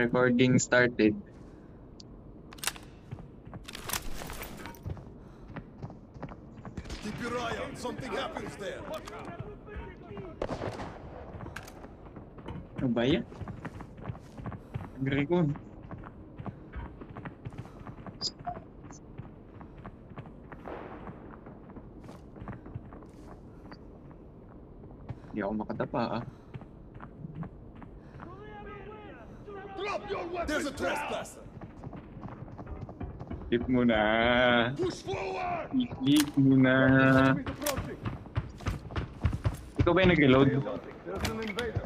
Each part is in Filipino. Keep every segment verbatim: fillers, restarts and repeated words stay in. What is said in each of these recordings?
Recording started. Keep your eye out. Something happens there. Ano ba yan? Nag-record. Hindi ako makatapa ah. Drop your weapons. There's a trespasser. Flip mo na. Push forward. Flip mo na. Ikaw ba yung nag-reload? There's an invader.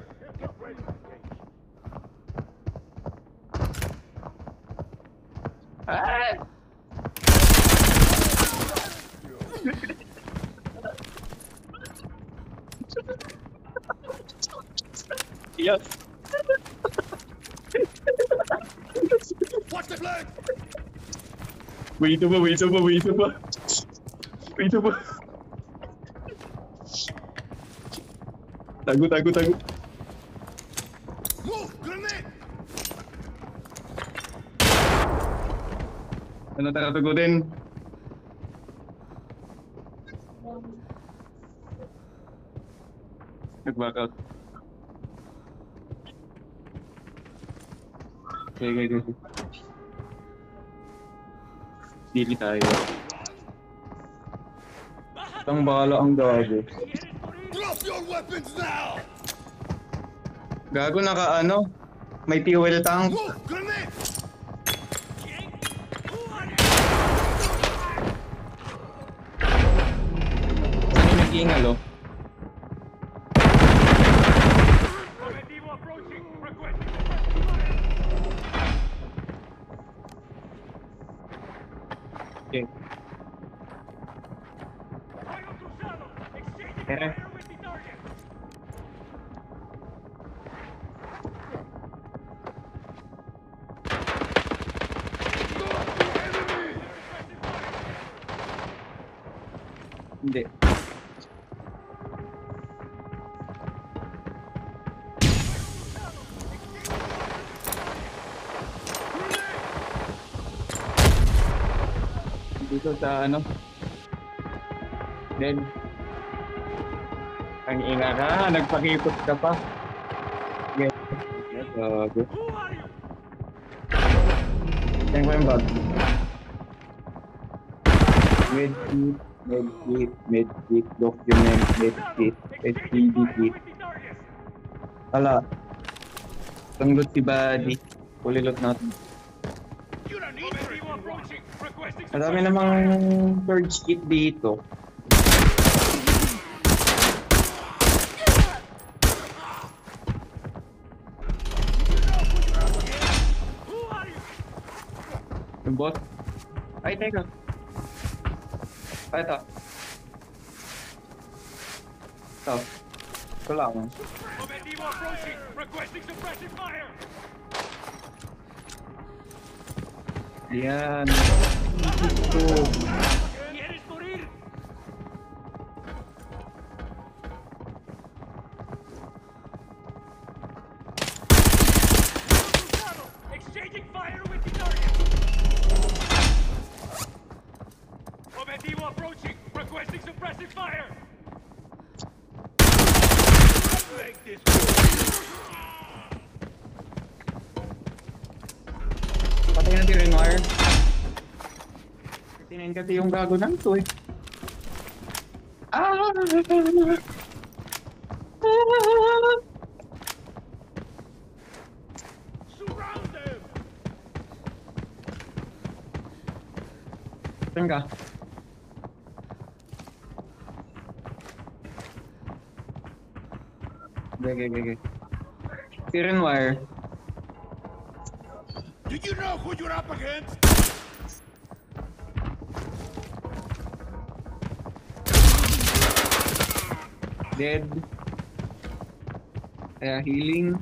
Ah! Yes. Watch the flag. Wait pa, wait pa, wait pa. Wait pa. Tago, tago, tago. Move. Grenade. Ano takatagutin? Nag-back out. Okay, okay, okay. Dili tayo. Itang bala ang gago. Drop your weapons now. Gago naka ano? May fuel tank. Move. Grenade. Ano yung nag-iingal oh? Okay. Tere. Hindi. Dito sa ano? Then ang ina ka, nagpakipot ka pa. Yes. Yes, gago. Tingnan ko yung bag. Medkit, medkit, medkit, document, medkit, S P D kit. Hala. Tanggot si Buddy. Pulilot natin. Marami namang purge kit dito. Yung boss? Ay, teka. Ay, ito. Ito. Ito lang. Yan. Ito. Exchanging fire with the target. Objetivo approaching. Requesting suppressive fire. Make this Patay na si Renoir. Tinayin kasi yung gago ng to eh. Ah! surround them. Saan ka? Okay, okay, okay. Si Renoir. Do you know who you're up against? Dead. Kaya healing.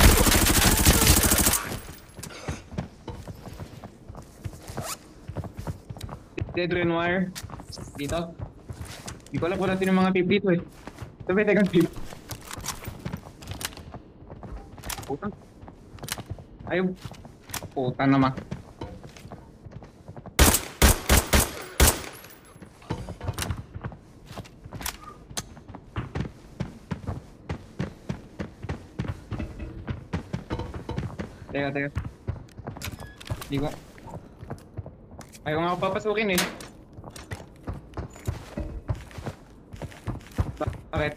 Dead Renoir. Dito. Hindi ko alam kung natin yung mga tip dito eh. Sabi, tegang tip. Putang. Ay, puta naman. Teka, teka. Di ko. Ayaw nga ako papasukin eh. Ba- Bakit?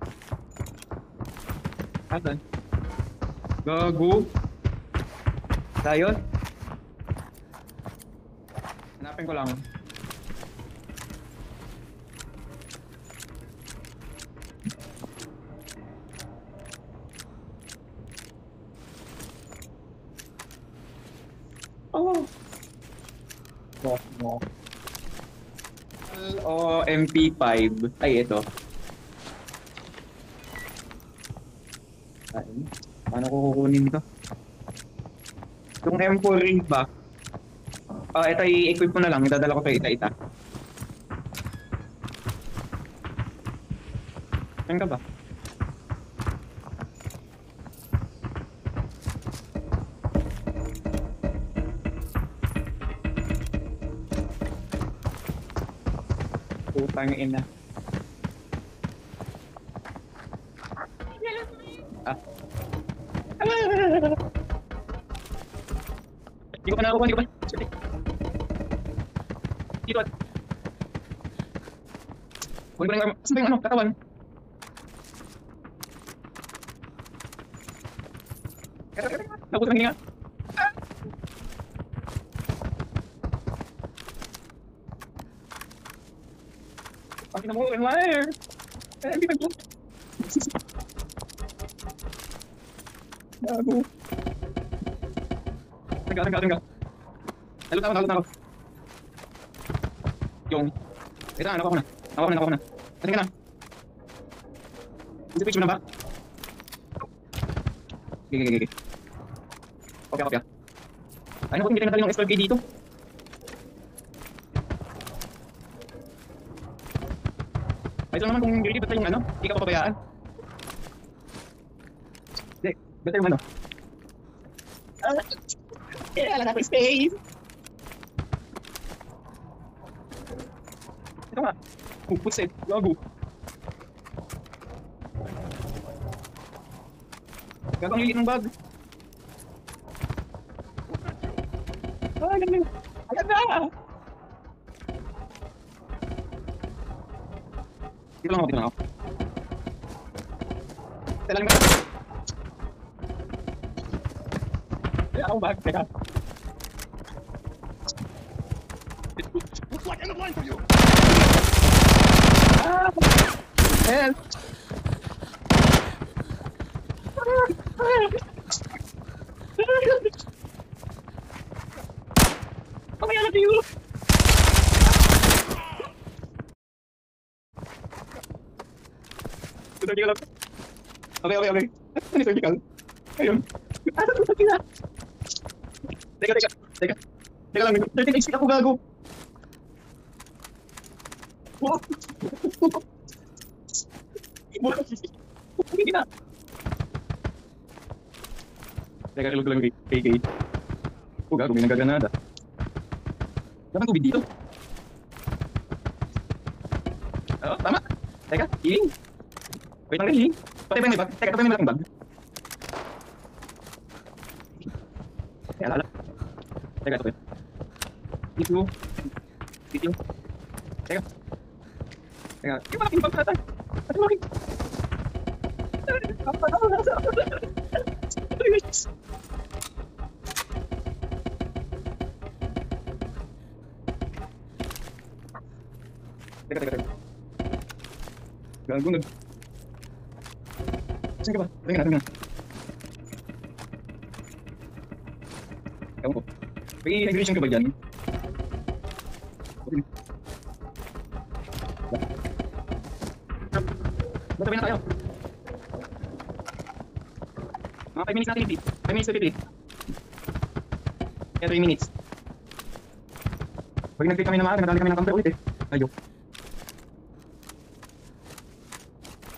Asan? Gago. Tayo? Hanapin ko lang. Oh. No, no. O M P five. Ay, ito. Ay, paano ko kukunin ito? Yung M four ring ba? Ah, ito i-equip ko na lang. Idadala ko sa ita-ita. Saan ka ba? Putang ina. Ah. Hindi ko pa nakakuha, hindi ko pa. Sorry. Dito at. Kunin ko lang yung arm. Saan ba yung ano? Katawan. Nabuto ng hininga. Bakit na mo? I'm liar. Eh, hindi ko. Gago. Tangga, tangga, tangga. Nalot ako, nalot ako. Yung. Ito na, nakuha ko na. Nakuha ko na, nakuha ko na. Tingnan na. Isa picture na ba? Gigi, gigi, gigi. Kopya, kopya. Ay, naku, hindi tayo nadali ng S twelve K dito. Ay, ito naman kung hindi, basta yung ano, hindi ka papabayaan. Hindi, basta yung ano. Ah, eh, wala na ako space. Ito nga. Oh, putset. Gago. Gago ang lilit ng bag. Ah, alam mo. Alam na! Dito lang ako, dito lang ako. Teka lang ba? Teka akong bag, teka. Looks like end of line for you. Ah! Help! Mamaya na tayo! Surgical ako. Okay, okay, okay. Ano yung surgical? Ayun. Ah, surgical. Teka, teka. Teka. Teka lang. thirteen H P ako gago. Wow. Hindi na. Teka, ilog lang kay K. Oh, gago. May nagaganada. Dapat tubig dito. Oo, tama. Teka, healing. Wait lang, healing. Patay ba yung may bag? Teka, patay ba yung malaking bag? Teka, alala. Teka, ito ko yun. Dito. Dito. Teka. Teka, yung malaking bag natin. At yung malaking. Teka, teka, teka. Gago nag... Saan ka ba? Tingnan na, tingnan na. Ewan ko. May hydration ka ba dyan? Batabay na tayo. Mga five minutes natin i-flip. five minutes to i-flip. Kaya three minutes. Pag nag-flip kami na maaga, nadali kami ng counter ulit eh. Ayaw.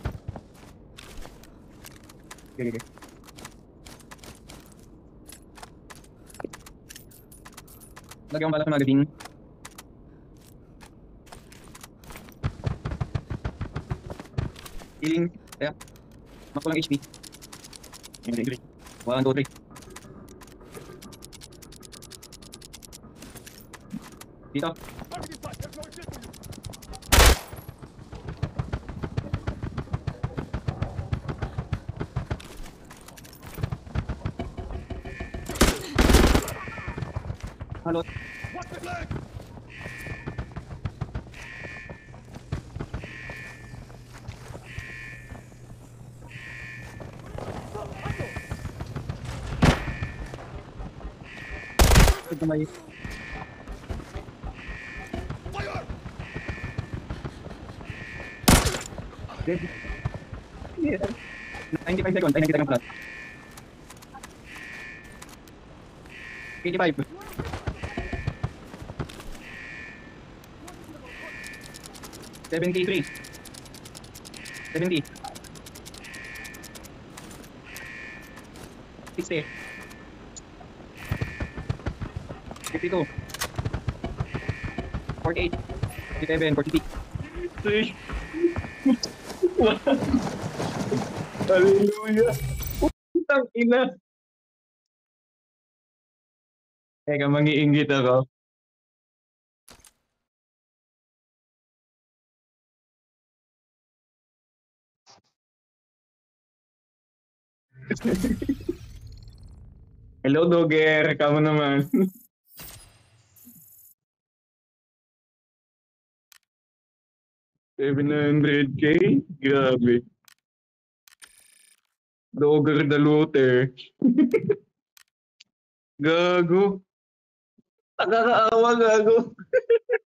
Okay, okay. Lagyan ko balak ng magazine. Healing. Kaya. Mas walang H P. one, two, three. Dito. Target in sight. There's no shit for you. Halo. Watch the flag. Ito may... Fire. Dead. Yeah. ninety-five seconds. Ay, ninety seconds plus. eighty-five. seventy-three. seventy. sixty. fifty-two. forty-eight. forty-seven. forty-six. Wow. Hallelujah. Putang ina. Teka, mangiinggit ako. Hello, Dogger. Kamu naman. seven hundred K? Grabe. Dogger the looter. Gago. Nakakaawa, gago.